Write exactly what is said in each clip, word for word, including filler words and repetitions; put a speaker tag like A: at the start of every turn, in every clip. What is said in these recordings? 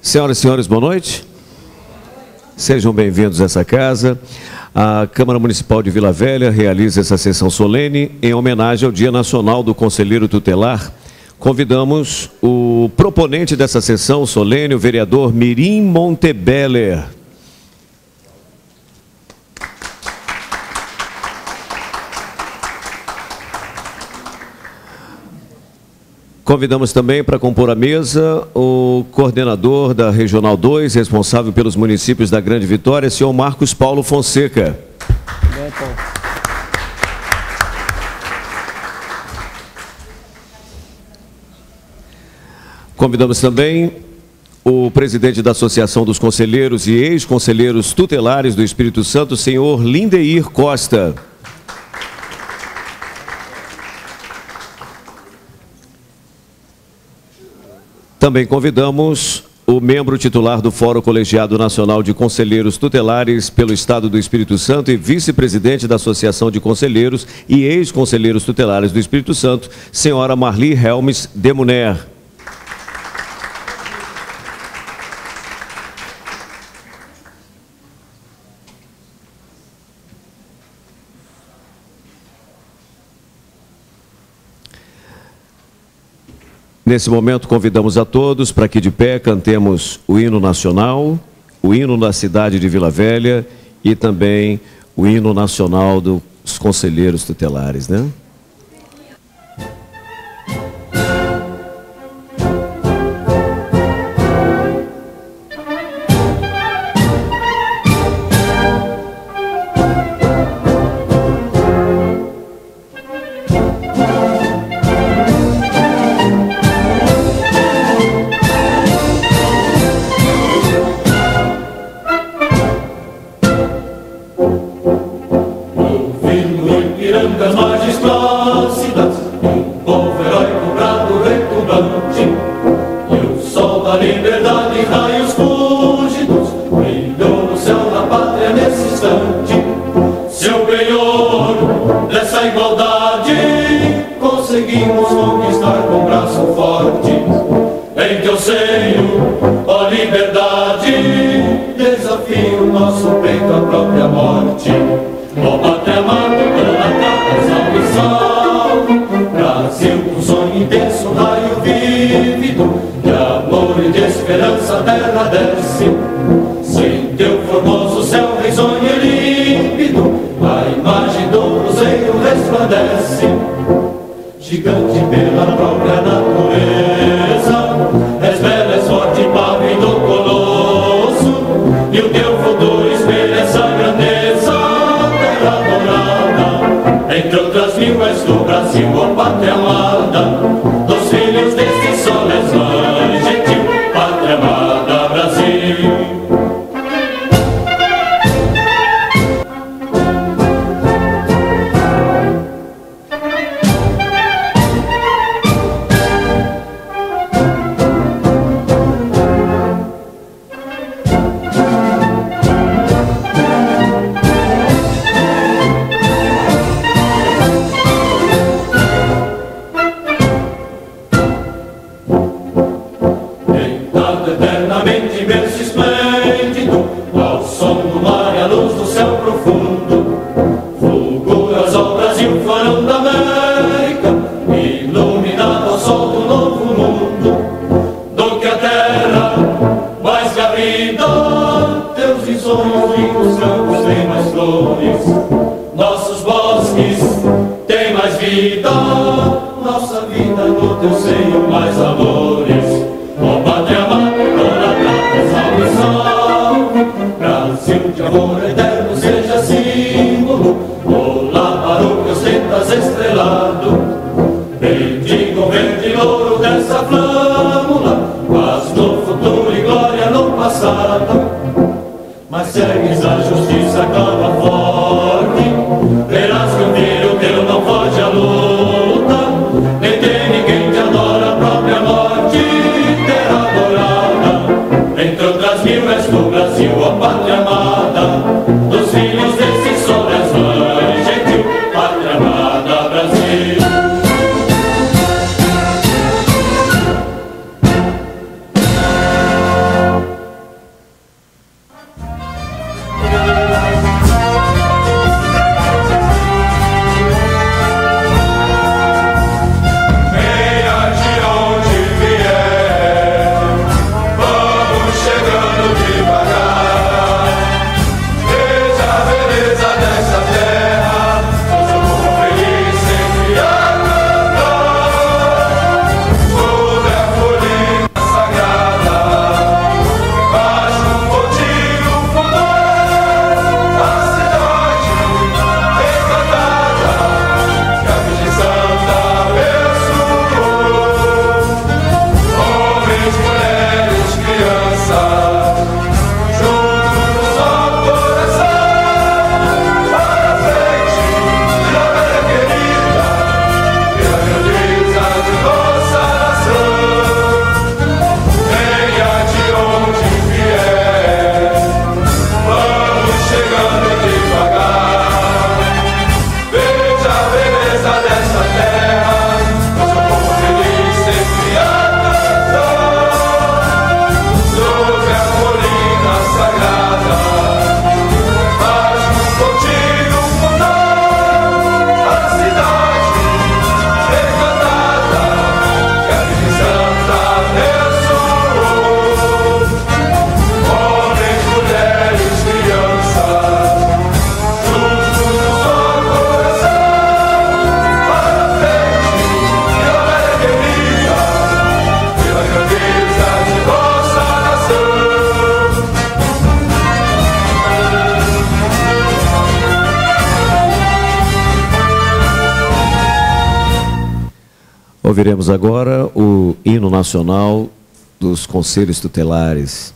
A: Senhoras e senhores, boa noite. Sejam bem-vindos a essa casa. A Câmara Municipal de Vila Velha realiza essa sessão solene em homenagem ao Dia Nacional do Conselheiro Tutelar. Convidamos o proponente dessa sessão solene, o vereador Mirim Montebeller. Convidamos também para compor a mesa o coordenador da Regional dois, responsável pelos municípios da Grande Vitória, senhor Marcos Paulo Fonseca. Convidamos também o presidente da Associação dos Conselheiros e Ex-Conselheiros Tutelares do Espírito Santo, senhor Lindeir Costa. Também convidamos o membro titular do Fórum Colegiado Nacional de Conselheiros Tutelares pelo Estado do Espírito Santo e vice-presidente da Associação de Conselheiros e Ex-Conselheiros Tutelares do Espírito Santo, senhora Marli Helmes Demuner. Nesse momento, convidamos a todos para que de pé cantemos o hino nacional, o hino da cidade de Vila Velha e também o hino nacional dos conselheiros tutelares, né?
B: Mas segues a justiça, clama forte, verás que o filho teu não foge à luta, nem tem ninguém que adora
A: Ouviremos agora o hino nacional dos Conselhos Tutelares.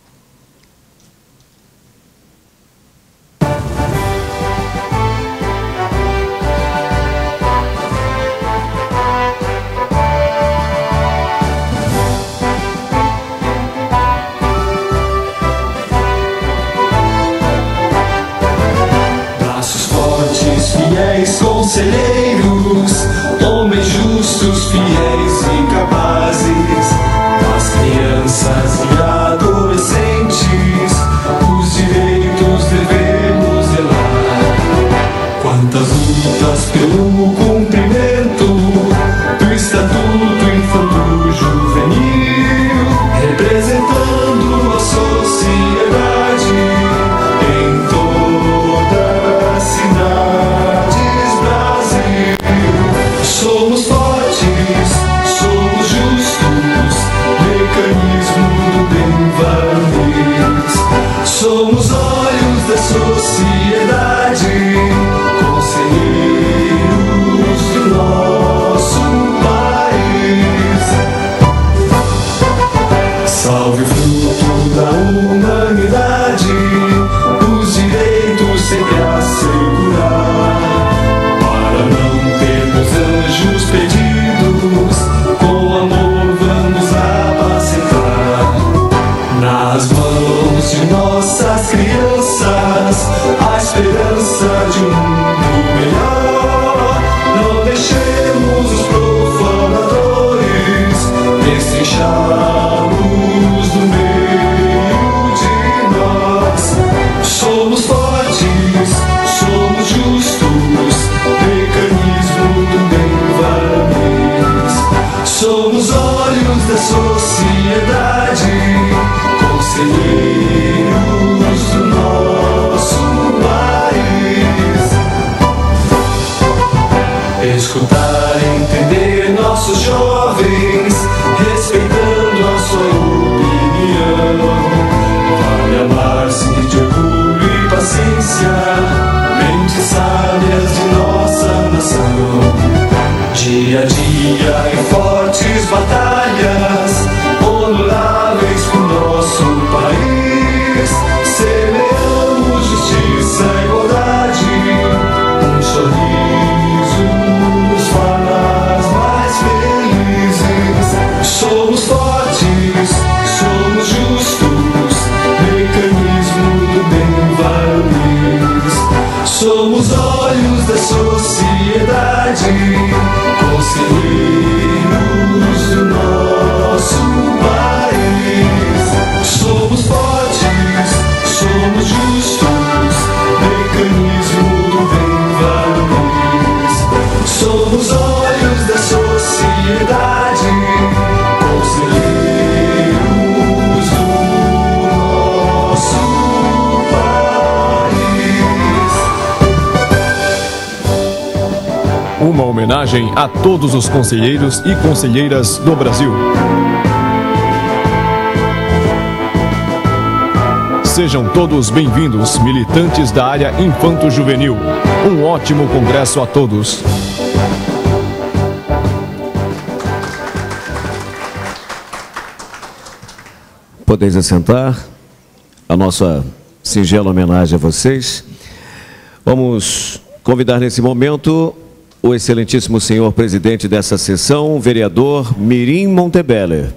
B: Fiéis conselheiros, homens justos, fiéis e capazes, das crianças e adolescentes, os direitos devemos zelar. Quantas lutas pelo cumprimento do Estatuto Infanto-Juvenil, representando a sociedade em toda a cidade. Somos fortes, somos justos, mecanismo do bem varonil. Somos olhos da sociedade, conselheiros do nosso país. Salve o fruto da humanidade, os direitos sempre a assegurar, para não termos anjos perdidos, com amor vamos apacentar. Nas mãos de nossas crianças, a esperança de um mundo melhor. Não deixemos os profanadores destrinchá-los do meio de nós. Somos fortes, somos justos, mecanismo do bem varonil. Somos olhos da sociedade, conselheiros do nosso país. Escutar e entender nossos jovens, respeitando a sua opinião. Vale amar-se de orgulho e paciência, mentes sábias de nossa nação. Dia a dia em fortes batalhas, honoráveis por nosso país, semeamos justiça e igualdade. Um sorriso nos faz mais felizes. Somos fortes, somos justos, mecanismo do bem varonil. Somos olhos da sociedade, conselheiros do nosso país. Somos fortes, somos justos, mecanismo do bem varonil. Somos olhos da sociedade, conselheiros do nosso país.
C: Uma homenagem a todos os conselheiros e conselheiras do Brasil. Sejam todos bem-vindos, militantes da área infanto-juvenil. Um ótimo congresso a todos.
A: Podeis assentar. A nossa singela homenagem a vocês. Vamos convidar nesse momento o excelentíssimo senhor presidente dessa sessão, o vereador Mirim Montebeller.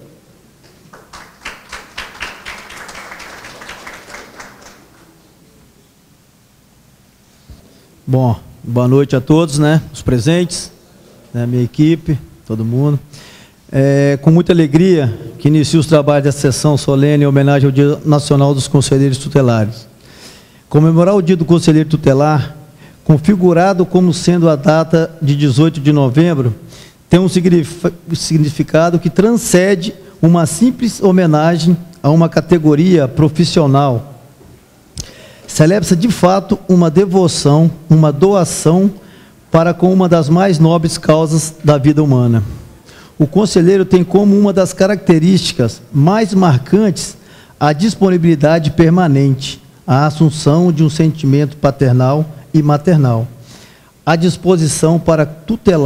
D: Bom, boa noite a todos, né, os presentes, né, minha equipe, todo mundo. É, com muita alegria que inicio os trabalhos dessa sessão solene em homenagem ao Dia Nacional dos Conselheiros Tutelares. Comemorar o Dia do Conselheiro Tutelar, configurado como sendo a data de dezoito de novembro, tem um significado que transcende uma simples homenagem a uma categoria profissional. Celebra-se de fato uma devoção, uma doação para com uma das mais nobres causas da vida humana. O conselheiro tem como uma das características mais marcantes a disponibilidade permanente, a assunção de um sentimento paternal e maternal, a disposição para tutelar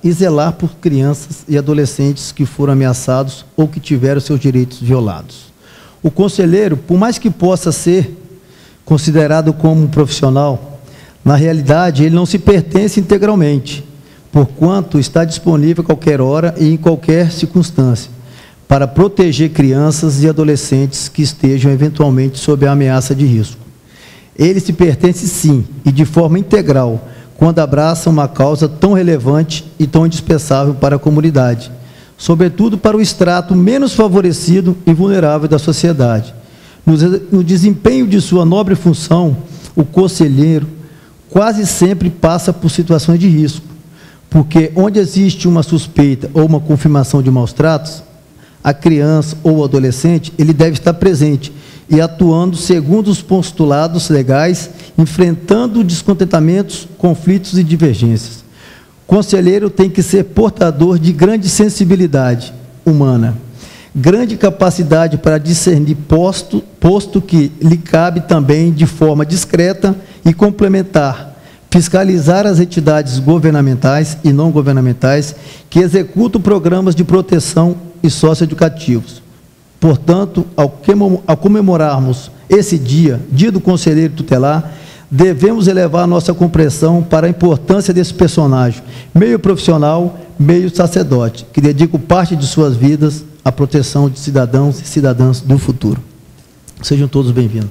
D: e zelar por crianças e adolescentes que foram ameaçados ou que tiveram seus direitos violados. O conselheiro, por mais que possa ser considerado como um profissional, na realidade ele não se pertence integralmente, porquanto está disponível a qualquer hora e em qualquer circunstância, para proteger crianças e adolescentes que estejam eventualmente sob a ameaça de risco. Ele se pertence sim, e de forma integral, quando abraça uma causa tão relevante e tão indispensável para a comunidade, sobretudo para o extrato menos favorecido e vulnerável da sociedade. No, no desempenho de sua nobre função, o conselheiro quase sempre passa por situações de risco, porque onde existe uma suspeita ou uma confirmação de maus tratos, a criança ou o adolescente, ele deve estar presente e atuando segundo os postulados legais, enfrentando descontentamentos, conflitos e divergências. O conselheiro tem que ser portador de grande sensibilidade humana, grande capacidade para discernir, posto, posto que lhe cabe também, de forma discreta e complementar, fiscalizar as entidades governamentais e não governamentais que executam programas de proteção e socioeducativos. Portanto, ao comemorarmos esse dia, dia do conselheiro tutelar, devemos elevar nossa compreensão para a importância desse personagem, meio profissional, meio sacerdote, que dedica parte de suas vidas à proteção de cidadãos e cidadãs do futuro. Sejam todos bem-vindos.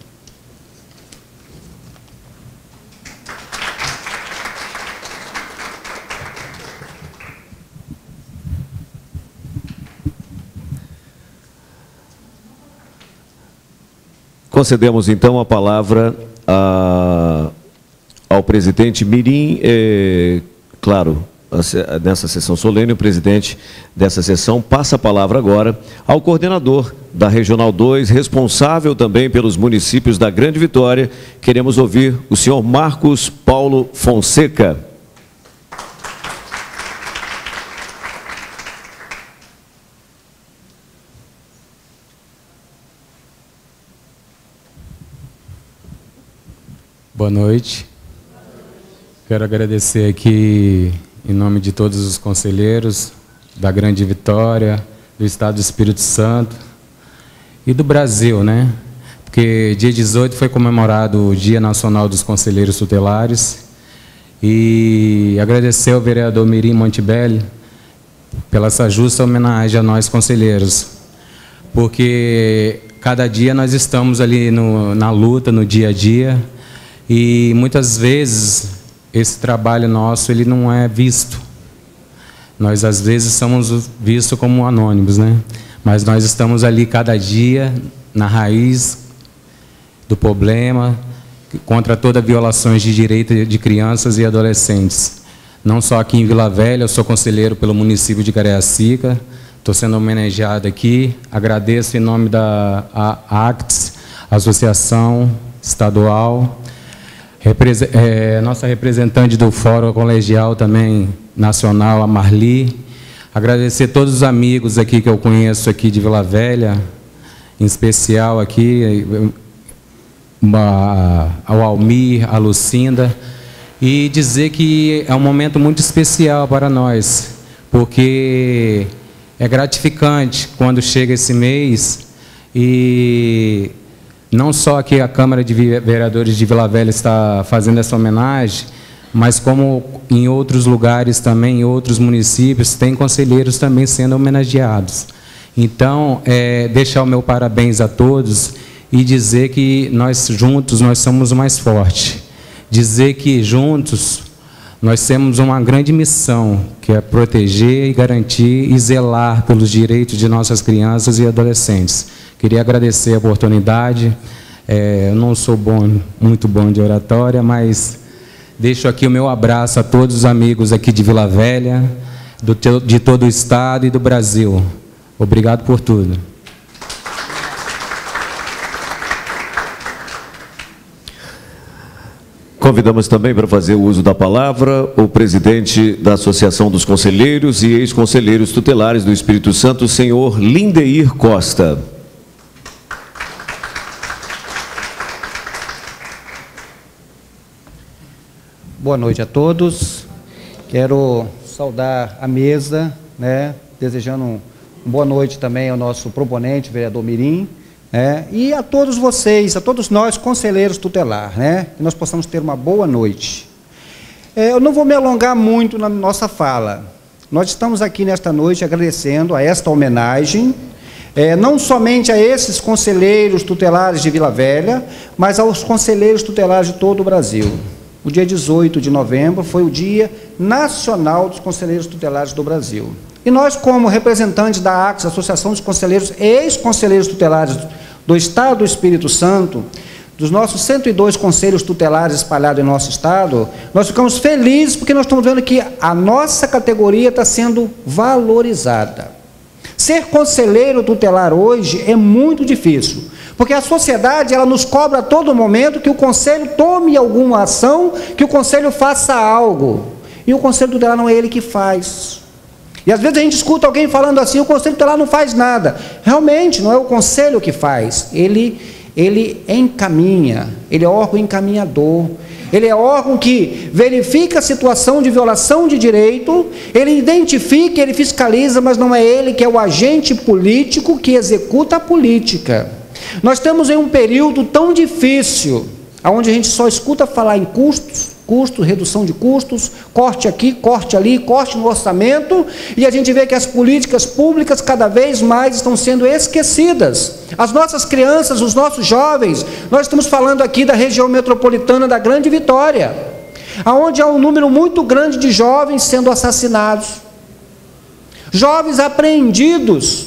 A: Concedemos, então, a palavra a, ao presidente Mirim. É, claro, a, nessa sessão solene, o presidente dessa sessão passa a palavra agora ao coordenador da Regional dois, responsável também pelos municípios da Grande Vitória. Queremos ouvir o senhor Marcos Paulo Fonseca.
E: Boa noite. Quero agradecer aqui, em nome de todos os conselheiros da Grande Vitória, do Estado do Espírito Santo e do Brasil, né? Porque dia dezoito foi comemorado o Dia Nacional dos Conselheiros Tutelares, e agradecer ao vereador Mirim Montebelli pela essa justa homenagem a nós conselheiros, porque cada dia nós estamos ali no, na luta, no dia a dia, e muitas vezes esse trabalho nosso ele não é visto. Nós às vezes somos vistos como anônimos, né? Mas nós estamos ali cada dia na raiz do problema, contra todas as violações de direitos de crianças e adolescentes. Não só aqui em Vila Velha, eu sou conselheiro pelo município de Cariacica, estou sendo homenageado aqui. Agradeço em nome da A C T S, Associação Estadual, Repre é, nossa representante do Fórum Colegial também nacional, a Marli. Agradecer todos os amigos aqui que eu conheço aqui de Vila Velha, em especial aqui uma, ao Almir, a Lucinda, e dizer que é um momento muito especial para nós, porque é gratificante quando chega esse mês e não só aqui a Câmara de Vereadores de Vila Velha está fazendo essa homenagem, mas como em outros lugares também, em outros municípios, tem conselheiros também sendo homenageados. Então, é, deixar o meu parabéns a todos e dizer que nós juntos, nós somos o mais forte. Dizer que juntos nós temos uma grande missão, que é proteger e garantir e zelar pelos direitos de nossas crianças e adolescentes. Queria agradecer a oportunidade. É, eu não sou bom, muito bom de oratória, mas deixo aqui o meu abraço a todos os amigos aqui de Vila Velha, do, de todo o estado e do Brasil. Obrigado por tudo.
A: Convidamos também para fazer o uso da palavra o presidente da Associação dos Conselheiros e ex-conselheiros tutelares do Espírito Santo, senhor Lindeir Costa.
F: Boa noite a todos. Quero saudar a mesa, né, desejando um, uma boa noite também ao nosso proponente, vereador Mirim, né, e a todos vocês, a todos nós, conselheiros tutelar, né, que nós possamos ter uma boa noite. É, eu não vou me alongar muito na nossa fala. Nós estamos aqui nesta noite agradecendo a esta homenagem, é, não somente a esses conselheiros tutelares de Vila Velha, mas aos conselheiros tutelares de todo o Brasil. O dia dezoito de novembro foi o Dia Nacional dos Conselheiros Tutelares do Brasil. E nós, como representantes da A C S, Associação dos Conselheiros e Ex-Conselheiros Tutelares do Estado do Espírito Santo, dos nossos cento e dois conselhos tutelares espalhados em nosso estado, nós ficamos felizes porque nós estamos vendo que a nossa categoria está sendo valorizada. Ser conselheiro tutelar hoje é muito difícil, porque a sociedade ela nos cobra a todo momento que o conselho tome alguma ação, que o conselho faça algo. E o conselho tutelar não é ele que faz. E às vezes a gente escuta alguém falando assim, o conselho tutelar não faz nada. Realmente, não é o conselho que faz, ele, ele encaminha, ele é órgão encaminhador. Ele é órgão que verifica a situação de violação de direito, ele identifica, ele fiscaliza, mas não é ele que é o agente político que executa a política. Nós estamos em um período tão difícil, onde a gente só escuta falar em custos, custos, redução de custos, corte aqui, corte ali, corte no orçamento, e a gente vê que as políticas públicas cada vez mais estão sendo esquecidas. As nossas crianças, os nossos jovens, nós estamos falando aqui da região metropolitana da Grande Vitória, onde há um número muito grande de jovens sendo assassinados, jovens apreendidos.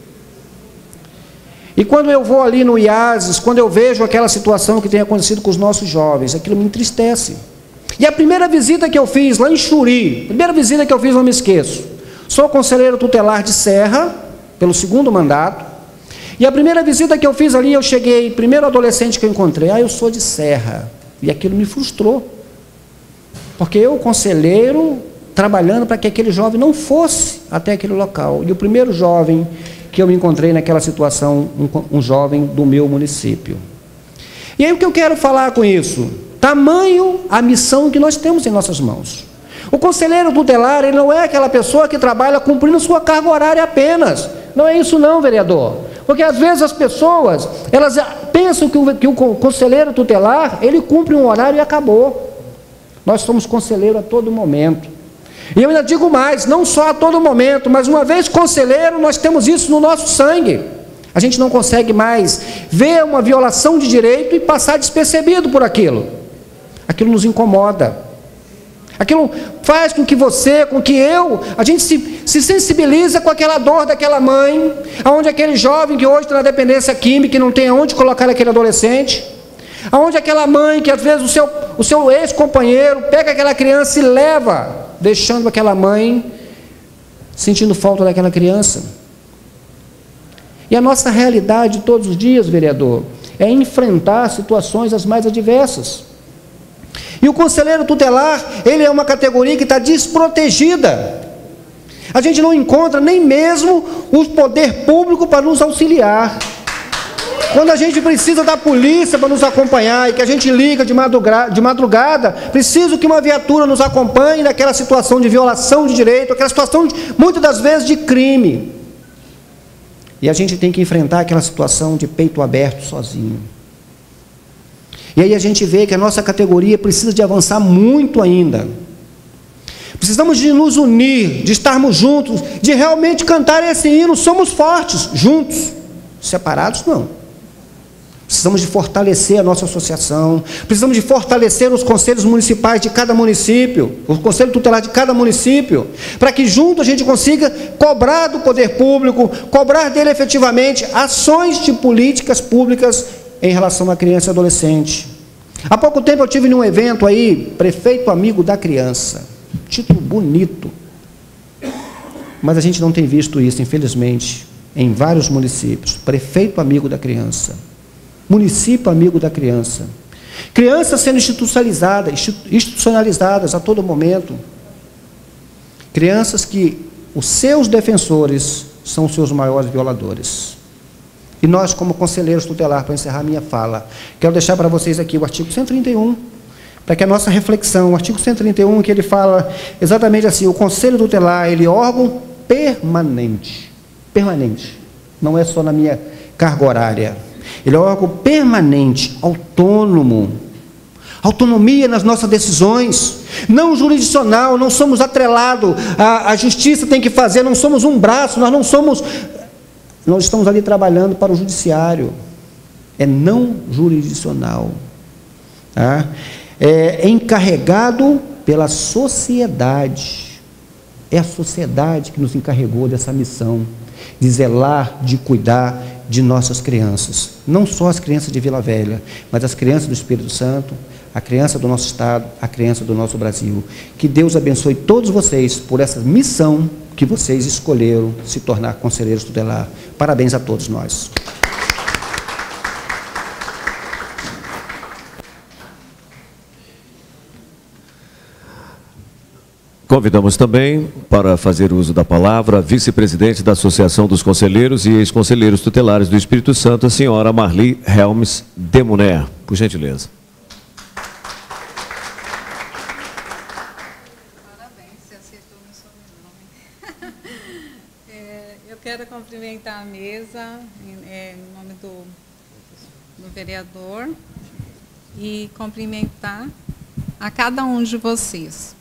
F: E quando eu vou ali no IASES, quando eu vejo aquela situação que tem acontecido com os nossos jovens, aquilo me entristece. E a primeira visita que eu fiz lá em Xuri, primeira visita que eu fiz, não me esqueço, sou conselheiro tutelar de Serra, pelo segundo mandato, e a primeira visita que eu fiz ali, eu cheguei, primeiro adolescente que eu encontrei, ah, eu sou de Serra, e aquilo me frustrou, porque eu, conselheiro, trabalhando para que aquele jovem não fosse até aquele local, e o primeiro jovem que eu me encontrei naquela situação, um, um jovem do meu município. E aí o que eu quero falar com isso? Tamanho a missão que nós temos em nossas mãos. O conselheiro tutelar, ele não é aquela pessoa que trabalha cumprindo sua carga horária apenas. Não é isso não, vereador. Porque às vezes as pessoas, elas pensam que o, que o conselheiro tutelar, ele cumpre um horário e acabou. Nós somos conselheiro a todo momento. E eu ainda digo mais, não só a todo momento, mas uma vez conselheiro, nós temos isso no nosso sangue. A gente não consegue mais ver uma violação de direito e passar despercebido por aquilo. Aquilo nos incomoda. Aquilo faz com que você, com que eu, a gente se, se sensibiliza com aquela dor daquela mãe, aonde aquele jovem que hoje está na dependência química e não tem aonde colocar aquele adolescente, aonde aquela mãe que às vezes o seu, o seu ex-companheiro pega aquela criança e leva, deixando aquela mãe sentindo falta daquela criança. E a nossa realidade todos os dias, vereador, é enfrentar situações as mais adversas. E o conselheiro tutelar, ele é uma categoria que está desprotegida. A gente não encontra nem mesmo o poder público para nos auxiliar. Quando a gente precisa da polícia para nos acompanhar e que a gente liga de madrugada, de madrugada, preciso que uma viatura nos acompanhe naquela situação de violação de direito, aquela situação, de, muitas das vezes, de crime. E a gente tem que enfrentar aquela situação de peito aberto sozinho. E aí a gente vê que a nossa categoria precisa de avançar muito ainda. Precisamos de nos unir, de estarmos juntos, de realmente cantar esse hino, somos fortes, juntos, separados não. Precisamos de fortalecer a nossa associação, precisamos de fortalecer os conselhos municipais de cada município, o conselho tutelar de cada município, para que junto a gente consiga cobrar do poder público, cobrar dele efetivamente ações de políticas públicas em relação à criança e adolescente. Há pouco tempo eu tive num evento aí, prefeito amigo da criança, título bonito, mas a gente não tem visto isso, infelizmente, em vários municípios. Prefeito amigo da criança, município amigo da criança, crianças sendo institucionalizadas, institucionalizadas a todo momento, crianças que os seus defensores são os seus maiores violadores. E nós, como conselheiros tutelar, para encerrar minha fala, quero deixar para vocês aqui o artigo cento e trinta e um, para que a nossa reflexão, o artigo cento e trinta e um, que ele fala exatamente assim, o Conselho Tutelar, ele é órgão permanente, permanente, não é só na minha carga horária, ele é um órgão permanente, autônomo, autonomia nas nossas decisões, não jurisdicional, não somos atrelados, a, a justiça tem que fazer, não somos um braço, nós não somos, nós estamos ali trabalhando para o judiciário, é não jurisdicional, tá? É encarregado pela sociedade, é a sociedade que nos encarregou dessa missão, de zelar, de cuidar de nossas crianças, não só as crianças de Vila Velha, mas as crianças do Espírito Santo, a criança do nosso estado, a criança do nosso Brasil. Que Deus abençoe todos vocês por essa missão que vocês escolheram se tornar conselheiros tutelar. Parabéns a todos nós.
A: Convidamos também para fazer uso da palavra a vice-presidente da Associação dos Conselheiros e Ex-Conselheiros Tutelares do Espírito Santo, a senhora Marli Helmes Demuner. Por gentileza.
G: Parabéns, você acertou meu sobrenome. É, eu quero cumprimentar a mesa, em, é, em nome do, do vereador, e cumprimentar a cada um de vocês.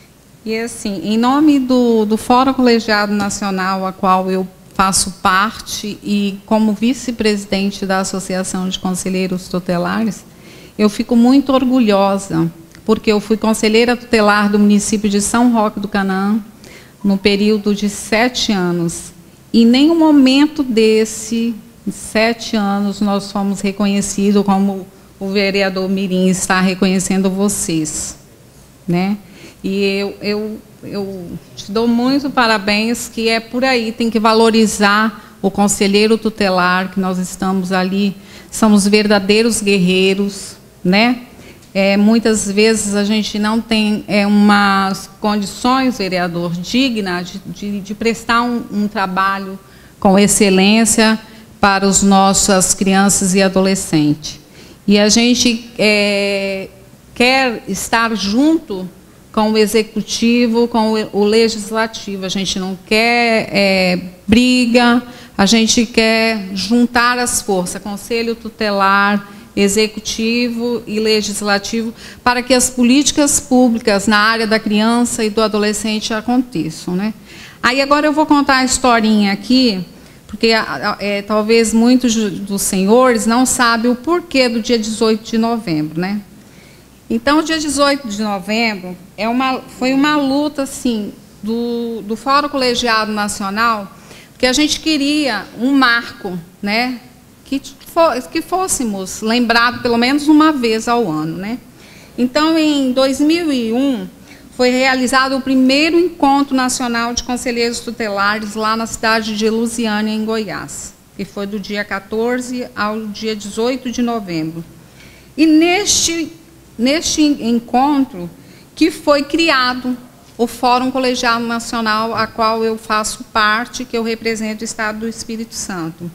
G: E assim, em nome do, do Fórum Colegiado Nacional, a qual eu faço parte, e como vice-presidente da Associação de Conselheiros Tutelares, eu fico muito orgulhosa, porque eu fui conselheira tutelar do município de São Roque do Canaã, no período de sete anos. E em nenhum momento desse, sete anos, nós fomos reconhecidos, como o vereador Mirim está reconhecendo vocês, né? E eu, eu, eu te dou muito parabéns, que é por aí, tem que valorizar o conselheiro tutelar, que nós estamos ali, somos verdadeiros guerreiros, né? É, muitas vezes a gente não tem é, umas condições, vereador, dignas de, de, de prestar um, um trabalho com excelência para as nossas crianças e adolescentes. E a gente é, quer estar junto com o executivo, com o legislativo. A gente não quer é, briga, a gente quer juntar as forças, conselho tutelar, executivo e legislativo, para que as políticas públicas na área da criança e do adolescente aconteçam, né? Aí agora eu vou contar a historinha aqui, porque é, talvez muitos dos senhores não sabem o porquê do dia dezoito de novembro, né? Então, o dia dezoito de novembro é uma, foi uma luta assim, do, do Fórum Colegiado Nacional, porque a gente queria um marco, né, que, for, que fôssemos lembrados pelo menos uma vez ao ano, né? Então, em dois mil e um, foi realizado o primeiro Encontro Nacional de Conselheiros Tutelares lá na cidade de Lusiânia, em Goiás, que foi do dia quatorze ao dia dezoito de novembro. E neste Neste encontro que foi criado o Fórum Colegiado Nacional, a qual eu faço parte, que eu represento o Estado do Espírito Santo.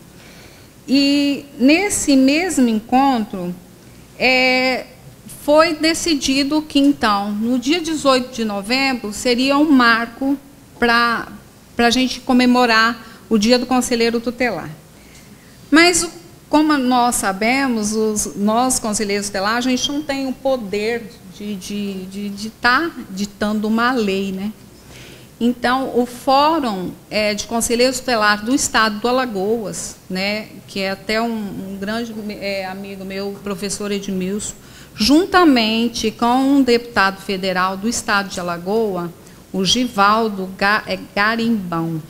G: E nesse mesmo encontro, é, foi decidido que, então, no dia dezoito de novembro, seria um marco para a gente comemorar o Dia do Conselheiro Tutelar. Mas o como nós sabemos, os, nós, conselheiros tutelares, a gente não tem o poder de estar de, de, de tá ditando uma lei, né? Então, o Fórum é, de Conselheiros Tutelares do Estado do Alagoas, né, que é até um, um grande é, amigo meu, professor Edmilson, juntamente com um deputado federal do Estado de Alagoas, o Givaldo Garimbão,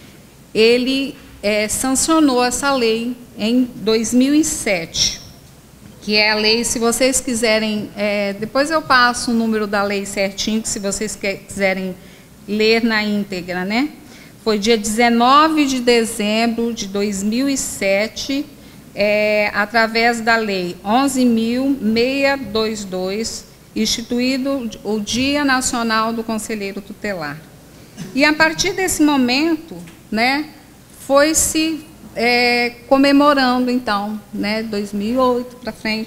G: ele é, sancionou essa lei em dois mil e sete, que é a lei, se vocês quiserem, é, depois eu passo o número da lei certinho, se vocês quiserem ler na íntegra, né? Foi dia dezenove de dezembro de dois mil e sete, é, através da lei onze mil seiscentos e vinte e dois, instituído o Dia Nacional do Conselheiro Tutelar. E a partir desse momento, né, foi-se É, comemorando, então, né, dois mil e oito para frente,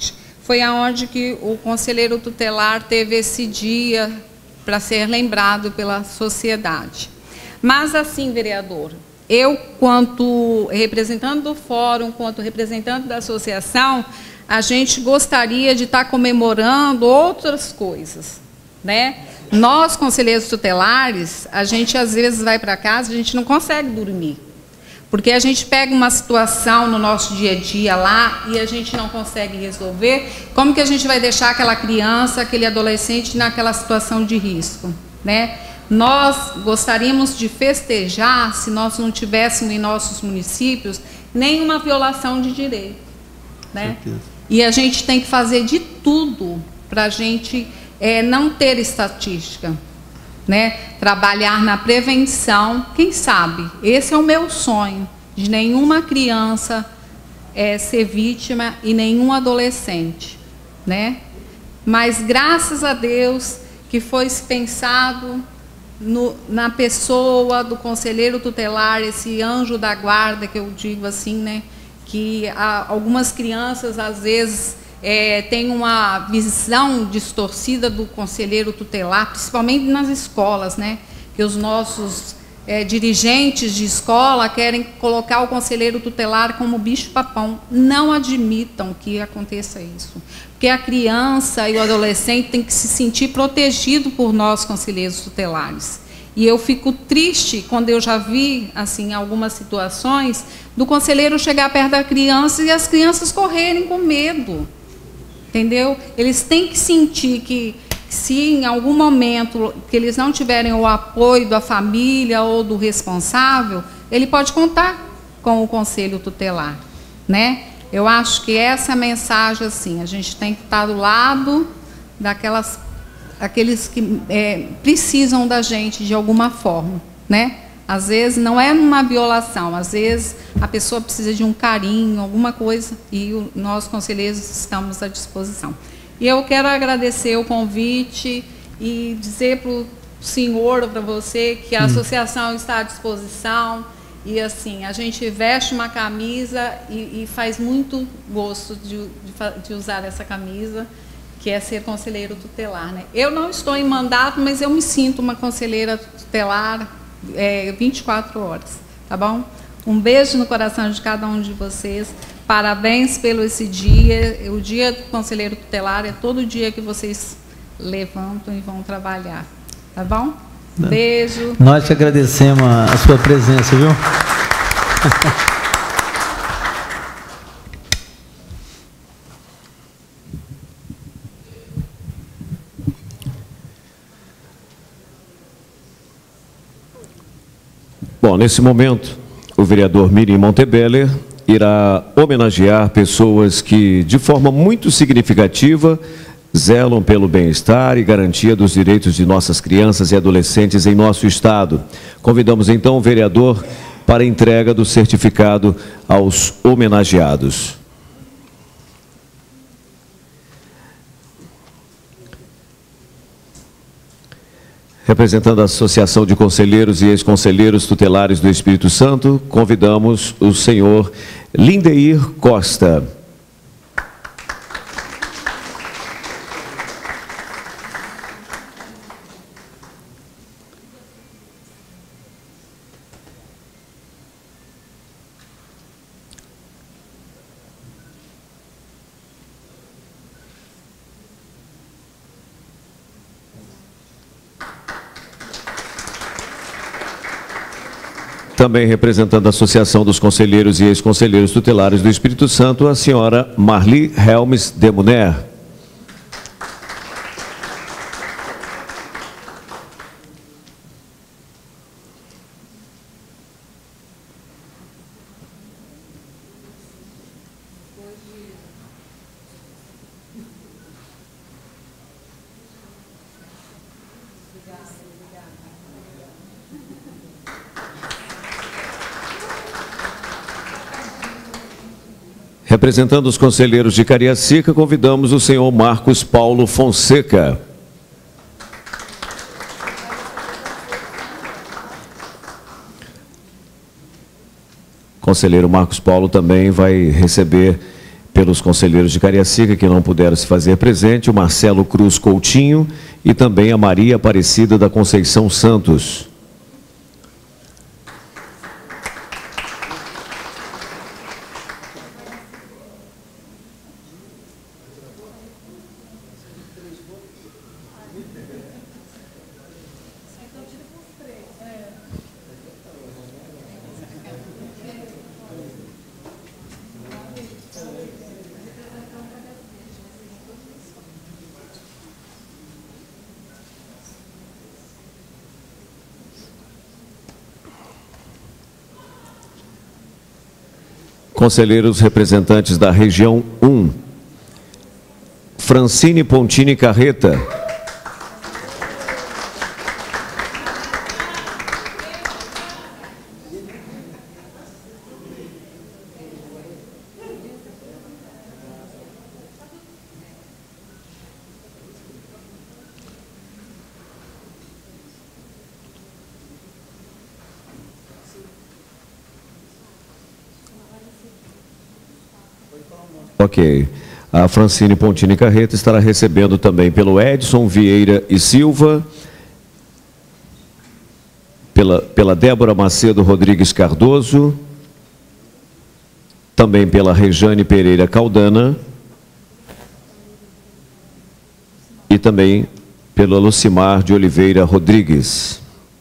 G: foi aonde que o conselheiro tutelar teve esse dia para ser lembrado pela sociedade. Mas assim, vereador, eu, quanto representante do fórum, quanto representante da associação, a gente gostaria de estar comemorando outras coisas, né? Nós, conselheiros tutelares, a gente às vezes vai para casa, a gente não consegue dormir. Porque a gente pega uma situação no nosso dia a dia lá e a gente não consegue resolver, como que a gente vai deixar aquela criança, aquele adolescente naquela situação de risco, né? Nós gostaríamos de festejar se nós não tivéssemos em nossos municípios nenhuma violação de direito, né? E a gente tem que fazer de tudo para a gente é, não ter estatística, né? Trabalhar na prevenção, quem sabe, esse é o meu sonho, de nenhuma criança é, ser vítima e nenhum adolescente, né? Mas graças a Deus que foi pensado no, na pessoa do conselheiro tutelar, esse anjo da guarda, que eu digo assim, né? Que há, algumas crianças às vezes É, tem uma visão distorcida do conselheiro tutelar, principalmente nas escolas, né? Que os nossos é, dirigentes de escola querem colocar o conselheiro tutelar como bicho-papão. Não admitam que aconteça isso, porque a criança e o adolescente tem que se sentir protegido por nós, conselheiros tutelares. E eu fico triste quando eu já vi, assim, algumas situações do conselheiro chegar perto da criança e as crianças correrem com medo. Entendeu? Eles têm que sentir que, se em algum momento que eles não tiverem o apoio da família ou do responsável, ele pode contar com o conselho tutelar, né? Eu acho que essa mensagem, assim, a gente tem que estar do lado daquelas, aqueles que é, precisam da gente de alguma forma, né? Às vezes não é uma violação, às vezes a pessoa precisa de um carinho, alguma coisa, e o, nós, conselheiros, estamos à disposição. E eu quero agradecer o convite e dizer para o senhor, para você, que a hum. associação está à disposição, e assim, a gente veste uma camisa e, e faz muito gosto de, de, de usar essa camisa, que é ser conselheiro tutelar, né? Eu não estou em mandato, mas eu me sinto uma conselheira tutelar, É, vinte e quatro horas, tá bom? Um beijo no coração de cada um de vocês. Parabéns pelo esse dia. O dia do conselheiro tutelar é todo dia que vocês levantam e vão trabalhar, tá bom? Beijo.
D: Nós te agradecemos a, a sua presença, viu?
A: Bom, nesse momento, o vereador Mirim Montebeller irá homenagear pessoas que, de forma muito significativa, zelam pelo bem-estar e garantia dos direitos de nossas crianças e adolescentes em nosso estado. Convidamos então o vereador para a entrega do certificado aos homenageados. Representando a Associação de Conselheiros e Ex-Conselheiros Tutelares do Espírito Santo, convidamos o senhor Lindeir Costa. Também representando a Associação dos Conselheiros e Ex-Conselheiros Tutelares do Espírito Santo, a senhora Marli Helmes de Muner. Representando os conselheiros de Cariacica, convidamos o senhor Marcos Paulo Fonseca. Conselheiro Marcos Paulo também vai receber pelos conselheiros de Cariacica que não puderam se fazer presente, o Marcelo Cruz Coutinho e também a Maria Aparecida da Conceição Santos. Conselheiros representantes da região um, Francine Pontini Carreta. Ok. A Francine Pontini Carreta estará recebendo também pelo Edson Vieira e Silva, pela, pela Débora Macedo Rodrigues Cardoso, também pela Rejane Pereira Caldana e também pela Lucimar de Oliveira Rodrigues.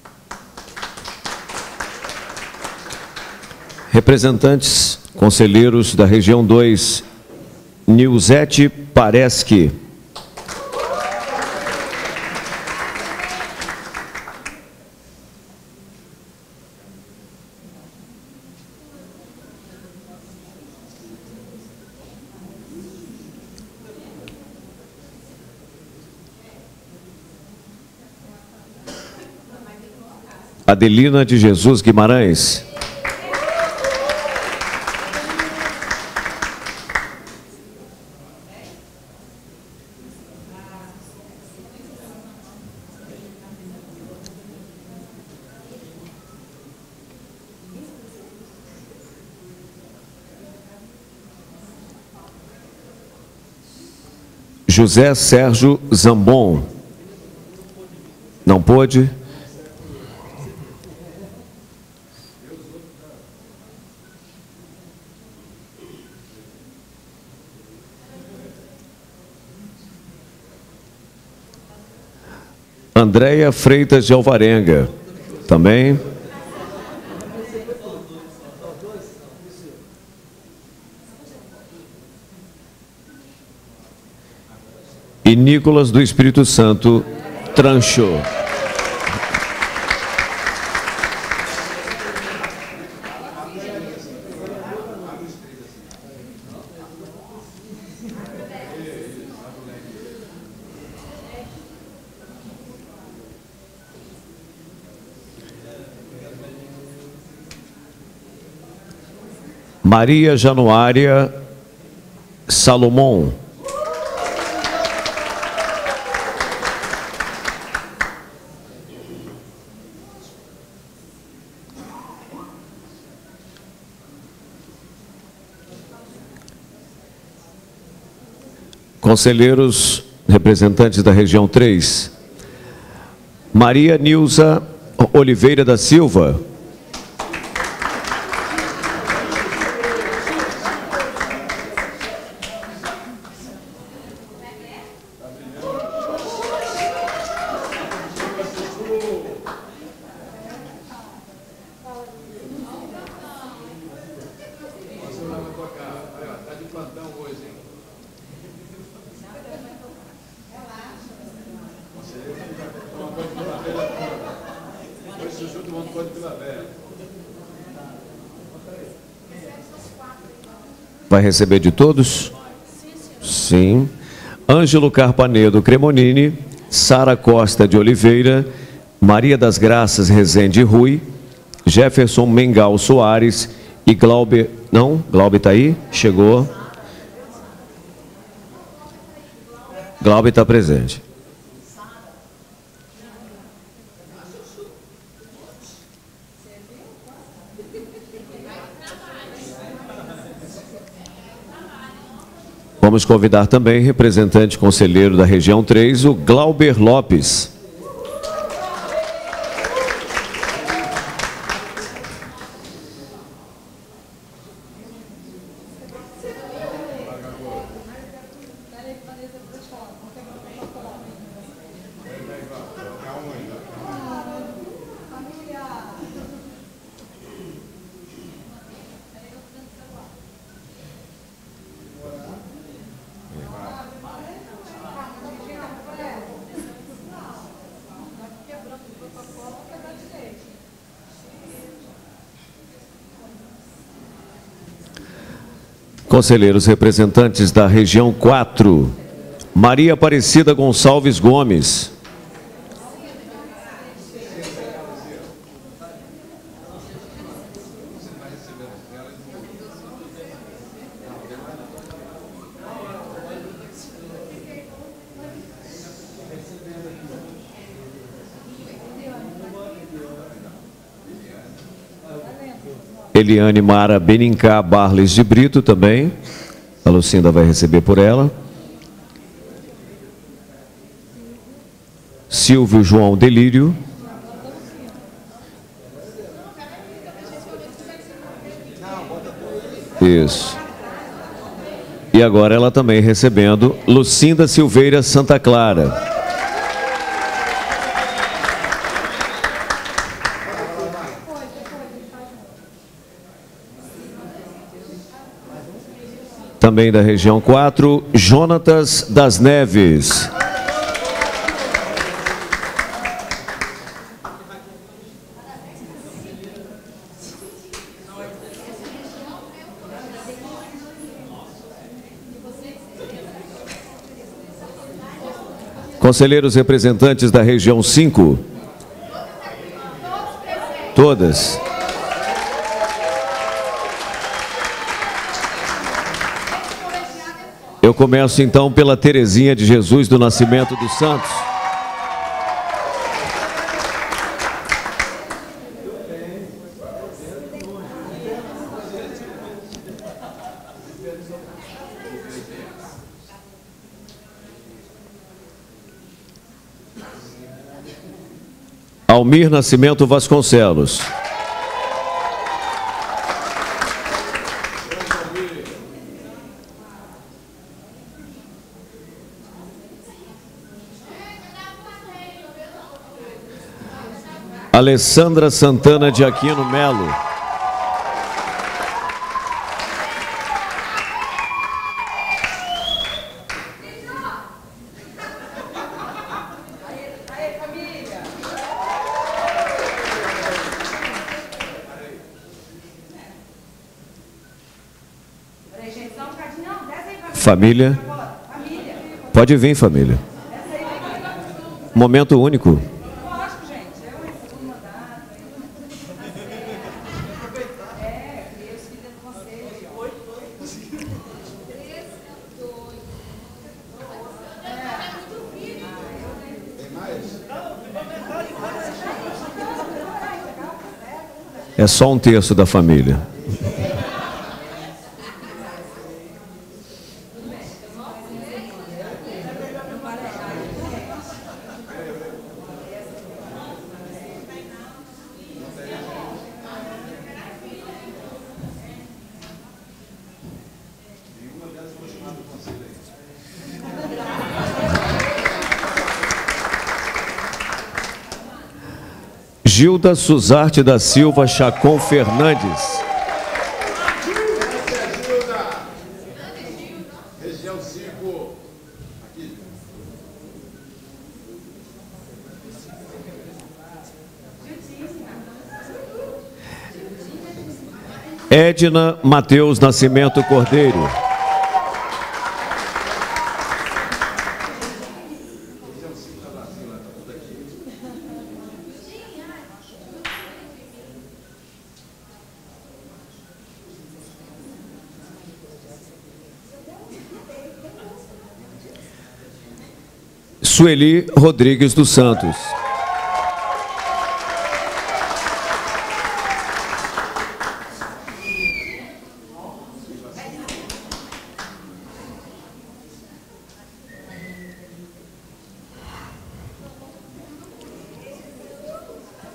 A: Representantes, conselheiros da região dois, Nilzete Pareschi. Adelina de Jesus Guimarães. José Sérgio Zambon. Não pôde? Andréia Freitas de Alvarenga. Também. E Nicolas do Espírito Santo Trancho. Maria Januária Salomão. Conselheiros representantes da região três, Maria Nilza Oliveira da Silva. Vai receber de todos? Sim. Ângelo Carpanedo Cremonini, Sara Costa de Oliveira, Maria das Graças Rezende Rui, Jefferson Mengal Soares e Glauber... Não? Glauber está aí? Chegou. Glauber está presente. Vamos convidar também representante conselheiro da região três, o Glauber Lopes. Conselheiros representantes da região quatro, Maria Aparecida Gonçalves Gomes. Eliane Mara Benincá Barles de Brito também. A Lucinda vai receber por ela. Silvio João Delírio. Isso. E agora ela também recebendo Lucinda Silveira Santa Clara. Também da região quatro, Jonatas das Neves. Conselheiros representantes da região cinco. Todas. Eu começo então pela Terezinha de Jesus do Nascimento dos Santos. Almir Nascimento Vasconcelos. Alessandra Santana de Aquino Melo. Família. Pode vir, família. Momento único. É só um terço da família. Gilda Suzarte da Silva Chacon Fernandes. Edna Mateus Nascimento Cordeiro. Sueli Rodrigues dos Santos.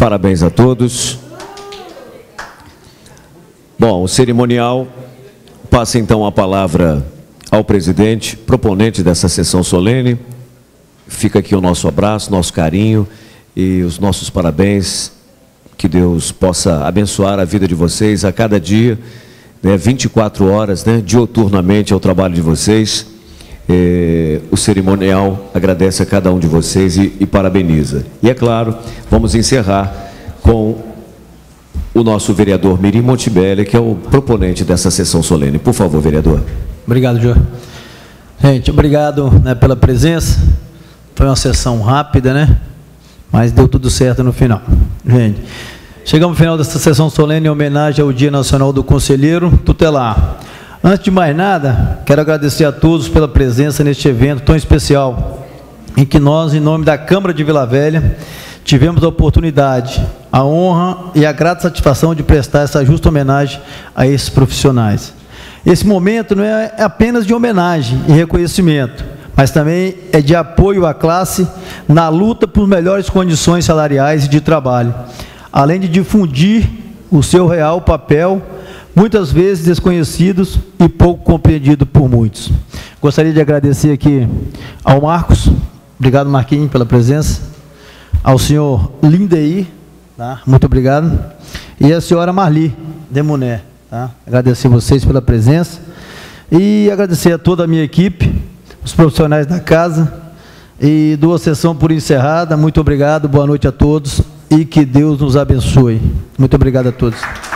A: Parabéns a todos. Bom, o cerimonial passa então a palavra ao presidente, proponente dessa sessão solene. Fica aqui o nosso abraço, nosso carinho e os nossos parabéns. Que Deus possa abençoar a vida de vocês a cada dia, né, vinte e quatro horas, né, diuturnamente ao trabalho de vocês. Eh, o cerimonial agradece a cada um de vocês e, e parabeniza. E é claro, vamos encerrar com o nosso vereador Mirim Montebelli, que é o proponente dessa sessão solene. Por favor, vereador.
D: Obrigado, Jô. Gente, obrigado, né, pela presença. Foi uma sessão rápida, né? Mas deu tudo certo no final. Gente, chegamos ao final desta sessão solene em homenagem ao Dia Nacional do Conselheiro Tutelar. Antes de mais nada, quero agradecer a todos pela presença neste evento tão especial, em que nós, em nome da Câmara de Vila Velha, tivemos a oportunidade, a honra e a grata satisfação de prestar essa justa homenagem a esses profissionais. Esse momento não é apenas de homenagem e reconhecimento, mas também é de apoio à classe na luta por melhores condições salariais e de trabalho, além de difundir o seu real papel, muitas vezes desconhecidos e pouco compreendido por muitos. Gostaria de agradecer aqui ao Marcos, obrigado Marquinhos pela presença, ao senhor Lindeir, tá? Muito obrigado, e a senhora Marli Demuné, tá? Agradecer vocês pela presença e agradecer a toda a minha equipe, os profissionais da casa, e dou a sessão por encerrada. Muito obrigado, boa noite a todos e que Deus nos abençoe. Muito obrigado a todos.